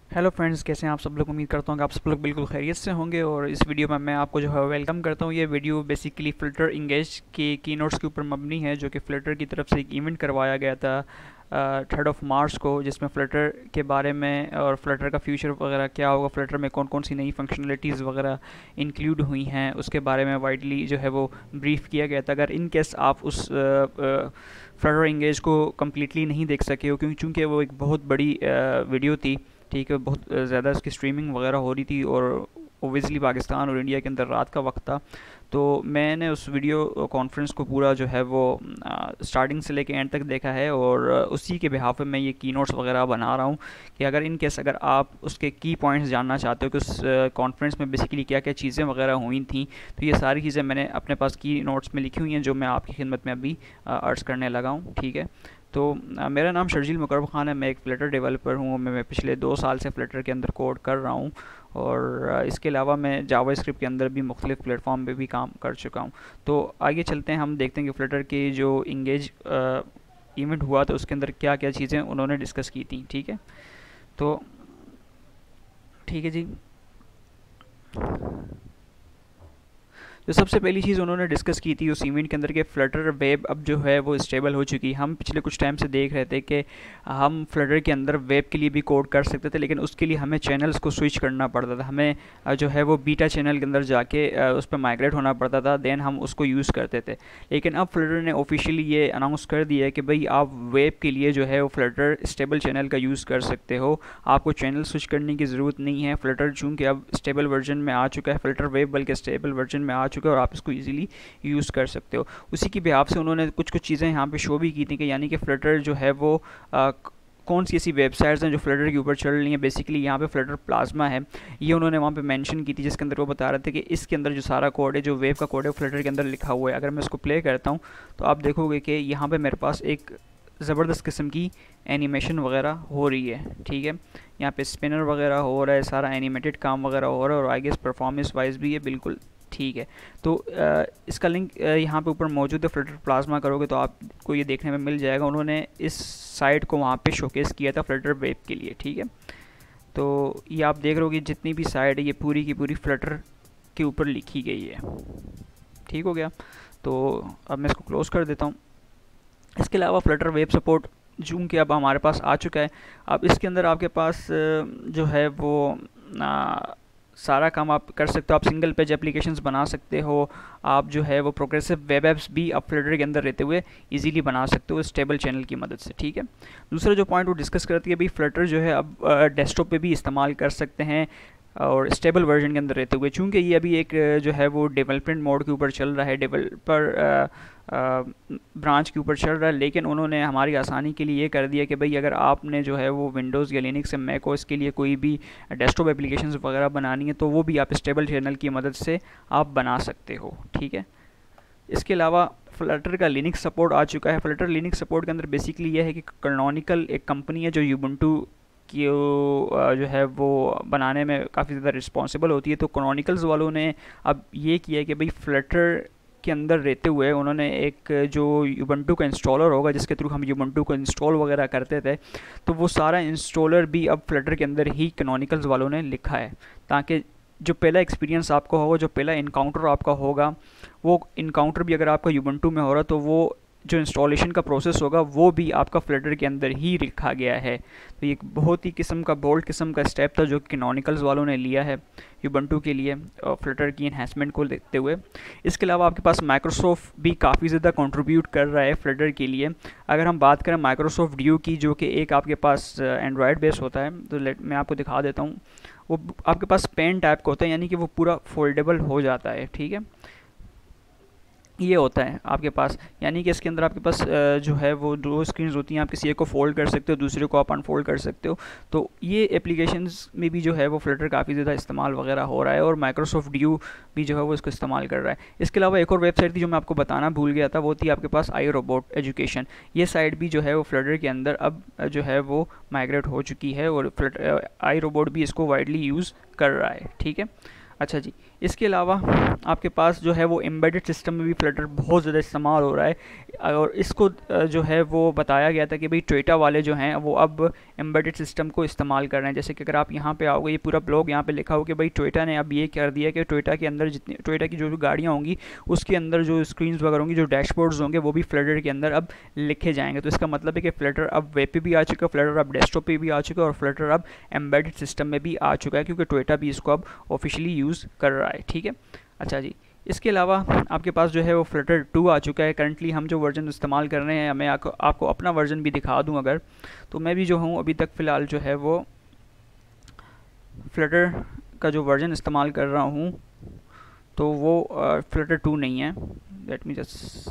Hello friends, कैसे हैं आप सब लोग। उम्मीद करता हूँ कि आप सब लोग बिल्कुल खैरियत से होंगे। और इस वीडियो में मैं आपको जो है वेलकम करता हूँ। ये वीडियो बेसिकली फ्लटर इंगेज के कीनोट्स के ऊपर मबनी है, जो कि फ्लटर की तरफ से एक इवेंट करवाया गया था 3 मार्च को, जिसमें फ्लटर के बारे में और फ्लटर का फ्यूचर वगैरह क्या होगा, फ्लटर में कौन कौन सी नई फंक्शनलिटीज़ वगैरह इंक्लूड हुई हैं, उसके बारे में वाइडली जो है वो ब्रीफ किया गया था। अगर इन केस आप उस फ्लटर इंगेज को कम्प्लीटली नहीं देख सके हो, क्योंकि चूँकि वो एक बहुत बड़ी वीडियो थी, ठीक है, बहुत ज़्यादा इसकी स्ट्रीमिंग वगैरह हो रही थी और ओबियसली पाकिस्तान और इंडिया के अंदर रात का वक्त था, तो मैंने उस वीडियो कॉन्फ्रेंस को पूरा जो है वो स्टार्टिंग से लेके एंड तक देखा है। और उसी के बिहाफ पे मैं ये की नोट्स वगैरह बना रहा हूँ कि अगर इन केस अगर आप उसके की पॉइंट्स जानना चाहते हो कि उस कॉन्फ्रेंस में बेसिकली क्या क्या चीज़ें वगैरह हुई थी, तो ये सारी चीज़ें मैंने अपने पास की नोट्स में लिखी हुई हैं, जो मैं आपकी खिदमत में अभी अर्ज़ करने लगा हूँ। ठीक है, तो मेरा नाम शर्जील मुकरम ख़ान है। मैं एक फ़्लटर डेवलपर हूँ। मैं पिछले 2 साल से फ़्लटर के अंदर कोड कर रहा हूँ, और इसके अलावा मैं जावास्क्रिप्ट के अंदर भी मुख्तलिफ़ प्लेटफॉर्म पे भी काम कर चुका हूँ। तो आगे चलते हैं, हम देखते हैं कि फ़्लटर के जो इंगेज इवेंट हुआ था उसके अंदर क्या क्या चीज़ें उन्होंने डिस्कस की थी। ठीक है, तो ठीक है जी। तो सबसे पहली चीज़ उन्होंने डिस्कस की थी उस इवेंट के अंदर कि फ़्लटर वेब अब जो है वो स्टेबल हो चुकी है। हम पिछले कुछ टाइम से देख रहे थे कि हम फ़्लटर के अंदर वेब के लिए भी कोड कर सकते थे, लेकिन उसके लिए हमें चैनल्स को स्विच करना पड़ता था। हमें जो है वो बीटा चैनल के अंदर जाके उस पर माइग्रेट होना पड़ता था, देन हम उसको यूज़ करते थे। लेकिन अब फ़्लटर ने ऑफिशियली ये अनाउंस कर दिया है कि भाई आप वेब के लिए जो है वो फ़्लटर स्टेबल चैनल का यूज़ कर सकते हो, आपको चैनल स्विच करने की ज़रूरत नहीं है। फ़्लटर चूँकि अब स्टेबल वर्जन में आ चुका है, फ़्लटर वेब बल्कि स्टेबल वर्जन में आ चुका है, और आप इसको ईजिली यूज़ कर सकते हो। उसी की बिहाफ से उन्होंने कुछ कुछ चीज़ें यहाँ पे शो भी की थी कि यानी कि फ़्लटर जो है वो कौन सी ऐसी वेबसाइट्स हैं जो फ्लटर के ऊपर चल रही हैं। बेसिकली यहाँ पे फ्लटर प्लाज्मा है, ये उन्होंने वहाँ पे मेंशन की थी, जिसके अंदर वो बता रहे थे कि इसके अंदर जो सारा कोड है, जो वेब का कोड है, वो फ्लटर के अंदर लिखा हुआ है। अगर मैं इसको प्ले करता हूँ तो आप देखोगे कि यहाँ पे मेरे पास एक ज़बरदस्त किस्म की एनिमेशन वगैरह हो रही है। ठीक है, यहाँ पे स्पिनर वगैरह हो रहा है, सारा एनिमेटेड काम वगैरह हो रहा है, और आई गेस परफॉर्मेंस वाइज भी ये बिल्कुल ठीक है। तो इसका लिंक यहाँ पे ऊपर मौजूद है। फ्लटर प्लाज्मा करोगे तो आपको ये देखने में मिल जाएगा। उन्होंने इस साइट को वहाँ पे शोकेस किया था फ्लटर वेब के लिए। ठीक है, तो ये आप देख रहे हो कि जितनी भी साइट है ये पूरी की पूरी फ्लटर के ऊपर लिखी गई है। ठीक हो गया, तो अब मैं इसको क्लोज़ कर देता हूँ। इसके अलावा फ्लटर वेब सपोर्ट जूम के अब हमारे पास आ चुका है। अब इसके अंदर आपके पास जो है वो सारा काम आप कर सकते हो। आप सिंगल पेज एप्लीकेशंस बना सकते हो, आप जो है वो प्रोग्रेसिव वेब एप्स भी आप फ्लटर के अंदर रहते हुए इजीली बना सकते हो स्टेबल चैनल की मदद से। ठीक है, दूसरा जो पॉइंट वो डिस्कस करती है, भाई फ्लटर जो है अब डेस्कटॉप पे भी इस्तेमाल कर सकते हैं और स्टेबल वर्जन के अंदर रहते हुए। चूँकि ये अभी एक जो है वो डेवलपमेंट मोड के ऊपर चल रहा है, डेवलपर ब्रांच के ऊपर चल रहा है, लेकिन उन्होंने हमारी आसानी के लिए ये कर दिया कि भाई अगर आपने जो है वो विंडोज़ या लिनक्स या मैक ओएस के लिए कोई भी डेस्कटॉप एप्लीकेशंस वगैरह बनानी है, तो वो भी आप स्टेबल चैनल की मदद से आप बना सकते हो। ठीक है, इसके अलावा फ्लटर का लिनक्स सपोर्ट आ चुका है। फ्लटर लिनक्स सपोर्ट के अंदर बेसिकली ये है कि कैनोनिकल एक कंपनी है जो यूबुंटू की जो है वो बनाने में काफ़ी ज़्यादा रिस्पॉन्सिबल होती है। तो कैनोनिकल्स वालों ने अब ये किया है कि भाई फ्लटर के अंदर रहते हुए उन्होंने एक जो यूबंटू का इंस्टॉलर होगा, जिसके थ्रू हम यूबंटू को इंस्टॉल वगैरह करते थे, तो वो सारा इंस्टॉलर भी अब फ्लटर के अंदर ही कैनोनिकल्स वालों ने लिखा है, ताकि जो पहला एक्सपीरियंस आपका होगा, जो पहला इनकाउंटर आपका होगा, वो इनकाउंटर भी अगर आपका यूबंटू में हो रहा, तो वो जो इंस्टॉलेशन का प्रोसेस होगा वो भी आपका फ्लटर के अंदर ही लिखा गया है। तो ये एक बहुत ही किस्म का बोल्ड किस्म का स्टेप था जो कैनोनिकल्स वालों ने लिया है यूबंटू के लिए फ्लटर की इन्हेंसमेंट को देखते हुए। इसके अलावा आपके पास माइक्रोसॉफ्ट भी काफ़ी ज़्यादा कंट्रीब्यूट कर रहा है फ्लटर के लिए। अगर हम बात करें माइक्रोसॉफ्ट ड्यू की, जो कि एक आपके पास एंड्रॉयड बेस होता है, तो मैं आपको दिखा देता हूँ। वो आपके पास पेन टाइप का होता है, यानी कि वो पूरा फोल्डेबल हो जाता है। ठीक है, ये होता है आपके पास, यानी कि इसके अंदर आपके पास जो है वो दो स्क्रीन्स होती हैं, आप किसी एक को फोल्ड कर सकते हो, दूसरे को आप अनफोल्ड कर सकते हो। तो ये एप्लीकेशंस में भी जो है वो फ्लटर काफ़ी ज़्यादा इस्तेमाल वगैरह हो रहा है, और माइक्रोसॉफ्ट ड्यू भी जो है वो इसको इस्तेमाल कर रहा है। इसके अलावा एक और वेबसाइट थी जो मैं आपको बताना भूल गया था, वो थी आपके पास आई रोबोट एजुकेशन। ये साइट भी जो है वो फ्लटर के अंदर अब जो है वो माइग्रेट हो चुकी है, और आई रोबोट भी इसको वाइडली यूज़ कर रहा है। ठीक है, अच्छा जी, इसके अलावा आपके पास जो है वो एम्बेडेड सिस्टम में भी फ्लटर बहुत ज़्यादा इस्तेमाल हो रहा है, और इसको जो है वो बताया गया था कि भाई टोयोटा वाले जो हैं वो अब एम्बेडेड सिस्टम को इस्तेमाल कर रहे हैं। जैसे कि अगर आप यहाँ पे आओगे, ये पूरा ब्लॉग यहाँ पे लिखा हो कि भाई टोयोटा ने अब ये कर दिया कि टोयोटा के अंदर जितनी टोयोटा की जो भी गाड़ियाँ होंगी उसके अंदर जो स्क्रीन्स वगैरह होंगी, जो डैशबोर्ड्स होंगे, वो भी फ्लटर के अंदर अब लिखे जाएंगे। तो इसका मतलब है कि फ्लटर अब वेब पे भी आ चुका है, फ्लटर अब डेस्कटॉप पे भी आ चुका है, और फ्लटर अब एम्बेडेड सिस्टम में भी आ चुका है, क्योंकि टोयोटा भी इसको अब ऑफिशियली यूज़ कर रहा है। ठीक है, अच्छा जी। इसके अलावा आपके पास जो है वो फ्लटर 2 आ चुका है। करंटली हम जो वर्जन इस्तेमाल कर रहे हैं, मैं आपको अपना वर्जन भी दिखा दूं अगर, तो मैं भी जो हूँ अभी तक फ़िलहाल जो है वो फ्लटर का जो वर्जन इस्तेमाल कर रहा हूँ तो वो फ्लटर 2 नहीं है। लेट मी जस्ट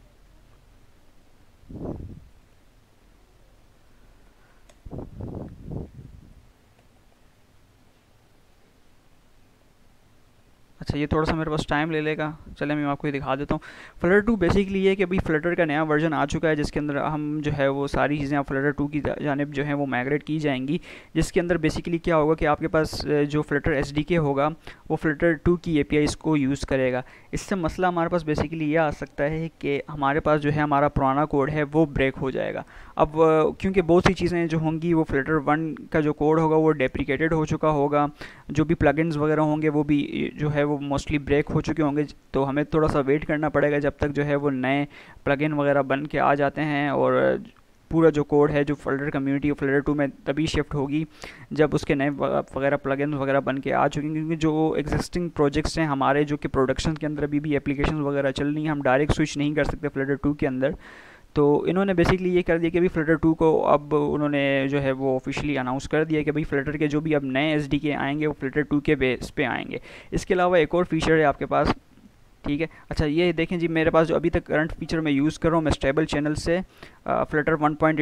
अच्छा, ये थोड़ा सा मेरे पास टाइम ले लेगा, चले मैं आपको ये दिखा देता हूँ। फ्लटर 2 बेसिकली ये है कि भाई फ्लटर का नया वर्जन आ चुका है, जिसके अंदर हम जो है वो सारी चीज़ें आप फ्लटर 2 की जानिब जो है वो माइग्रेट की जाएंगी। जिसके अंदर बेसिकली क्या होगा कि आपके पास जो फ्लटर एसडीके होगा वो फ्लटर 2 की एपीआईज़ को यूज़ करेगा। इससे मसला हमारे पास बेसिकली ये आ सकता है कि हमारे पास जो है हमारा पुराना कोड है वो ब्रेक हो जाएगा। अब क्योंकि बहुत सी चीज़ें जो होंगी वो फ्लटर 1 का जो कोड होगा वो डेप्रिकेटेड हो चुका होगा, जो भी प्लगइन्स वगैरह होंगे वो भी जो है वो मोस्टली ब्रेक हो चुके होंगे। तो हमें थोड़ा सा वेट करना पड़ेगा जब तक जो है वो नए प्लगइन वगैरह बन के आ जाते हैं, और पूरा जो कोड है जो फ्लटर कम्युनिटी फ्लटर 2 में तभी शिफ्ट होगी जब उसके नए वगैरह प्लगइन्स वगैरह बन के आ चुके हैं। क्योंकि जो एग्जिस्टिंग प्रोजेक्ट्स हैं हमारे, जो कि प्रोडक्शन के अंदर अभी भी एप्लीकेशन वगैरह चल रही हैं, हम डायरेक्ट स्विच नहीं कर सकते फ्लटर 2 के अंदर। तो इन्होंने बेसिकली ये कर दिया कि भाई फ्लटर 2 को अब उन्होंने जो है वो ऑफिशियली अनाउंस कर दिया कि भाई फ्लटर के जो भी अब नए एसडीके आएंगे वो फ्लटर 2 के बेस पे आएंगे। इसके अलावा एक और फीचर है आपके पास, ठीक है। अच्छा, ये देखें जी, मेरे पास जो अभी तक करंट फीचर मैं यूज़ कर रहा हूँ, मैं स्टेबल चैनल से फ्लटर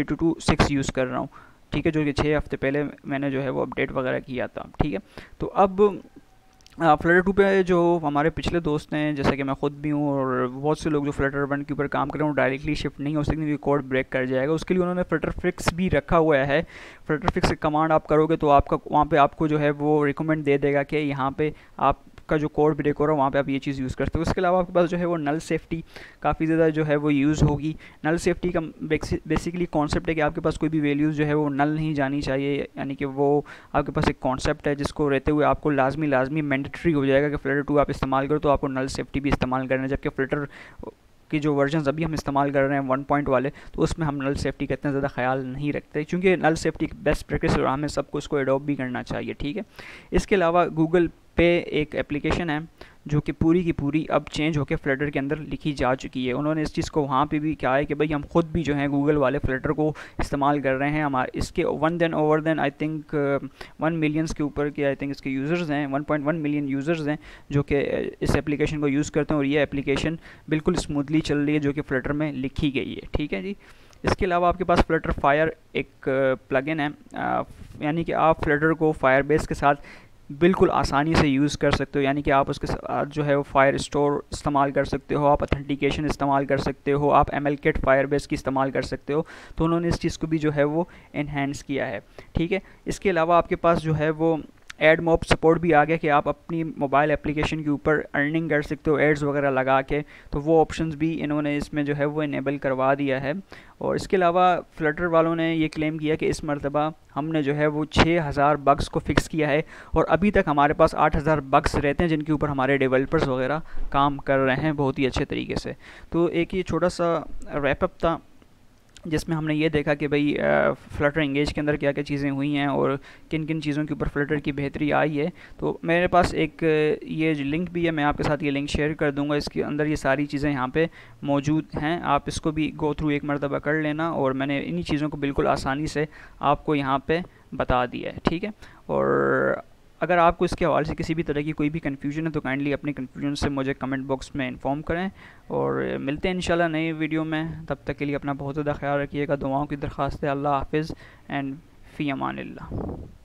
1.826 यूज़ कर रहा हूँ, ठीक है, जो कि 6 हफ्ते पहले मैंने जो है वो अपडेट वगैरह किया था। ठीक है, तो अब फ्लटर 2 पे जो हमारे पिछले दोस्त हैं, जैसे कि मैं ख़ुद भी हूँ और बहुत से लोग जो फ्लटर 1 के ऊपर काम कर रहे हैं, वो डायरेक्टली शिफ्ट नहीं हो सकते क्योंकि कोड ब्रेक कर जाएगा। उसके लिए उन्होंने फ्लटर फिक्स भी रखा हुआ है। फ्लटर फिक्स कमांड आप करोगे तो आपका वहाँ पे आपको जो है वो रिकमेंड दे देगा कि यहाँ पे आप का जो कोड ब्रेक हो रहा है वहाँ पे आप ये चीज़ यूज़ करते हो। उसके अलावा आपके पास जो है वो नल सेफ्टी काफ़ी ज़्यादा जो है वो यूज़ होगी। नल सेफ्टी का बेसिकली कॉन्सेप्ट है कि आपके पास कोई भी वैल्यूज़ जो है वो नल नहीं जानी चाहिए, यानी कि वो आपके पास एक कॉन्सेप्ट है जिसको रहते हुए आपको लाजमी मैंडेटरी हो जाएगा कि फ्लटर 2 आप इस्तेमाल करो तो आपको नल सेफ्टी भी इस्तेमाल करना है। जबकि फ्लटर कि जो वर्जन अभी हम इस्तेमाल कर रहे हैं 1 पॉइंट वाले, तो उसमें हम नल सेफ्टी का इतना ज़्यादा ख्याल नहीं रखते, क्योंकि नल सेफ्टी बेस्ट प्रैक्टिस और हमें सबको इसको एडॉप्ट भी करना चाहिए। ठीक है, इसके अलावा गूगल पे एक एप्लीकेशन है जो कि पूरी की पूरी अब चेंज होकर फ्लटर के अंदर लिखी जा चुकी है। उन्होंने इस चीज़ को वहाँ पे भी कहा है कि भाई हम खुद भी जो है गूगल वाले फ्लटर को इस्तेमाल कर रहे हैं। हमारे इसके over then I think 1 millions के ऊपर के आई थिंक इसके यूज़र्स हैं, 1.1 मिलियन यूज़र्स हैं जो कि इस एप्लीकेशन को यूज़ करते हैं, और ये एप्लीकेशन बिल्कुल स्मूथली चल रही है जो कि फ्लटर में लिखी गई है। ठीक है जी। इसके अलावा आपके पास फ्लटर फायर एक प्लगइन है, यानी कि आप फ्लटर को फायरबेस के साथ बिल्कुल आसानी से यूज़ कर सकते हो, यानी कि आप उसके साथ जो है वो फायर स्टोर इस्तेमाल कर सकते हो, आप ऑथेंटिकेशन इस्तेमाल कर सकते हो, आप ML-Kit फायरबेस की इस्तेमाल कर सकते हो। तो उन्होंने इस चीज़ को भी जो है वो इन्हेंस किया है। ठीक है, इसके अलावा आपके पास जो है वो एड मॉब सपोर्ट भी आ गया कि आप अपनी मोबाइल एप्लीकेशन के ऊपर अर्निंग कर सकते हो एड्स वगैरह लगा के, तो वो ऑप्शंस भी इन्होंने इसमें जो है वो इनेबल करवा दिया है। और इसके अलावा फ्लटर वालों ने ये क्लेम किया कि इस मरतबा हमने जो है वो 6000 बग्स को फिक्स किया है, और अभी तक हमारे पास 8000 बग्स रहते हैं जिनके ऊपर हमारे डेवलपर्स वगैरह काम कर रहे हैं बहुत ही अच्छे तरीके से। तो एक ये छोटा सा रैपअप था जिसमें हमने ये देखा कि भाई फ्लटर इंगेज के अंदर क्या क्या चीज़ें हुई हैं और किन किन चीज़ों के ऊपर फ्लटर की बेहतरी आई है। तो मेरे पास एक ये लिंक भी है, मैं आपके साथ ये लिंक शेयर कर दूंगा, इसके अंदर ये सारी चीज़ें यहाँ पे मौजूद हैं, आप इसको भी गो थ्रू एक मरतबा कर लेना। और मैंने इन्हीं चीज़ों को बिल्कुल आसानी से आपको यहाँ पर बता दिया है। ठीक है, और अगर आपको इसके हवाले से किसी भी तरह की कोई भी कन्फ्यूजन है तो काइंडली अपने कन्फ्यूजन से मुझे कमेंट बॉक्स में इन्फॉर्म करें, और मिलते हैं इंशाल्लाह नए वीडियो में। तब तक के लिए अपना बहुत ज़्यादा ख्याल रखिएगा, दुआओं की दरख्वास्त है। अल्लाह हाफिज़ एंड फ़ी अमानिल्लाह।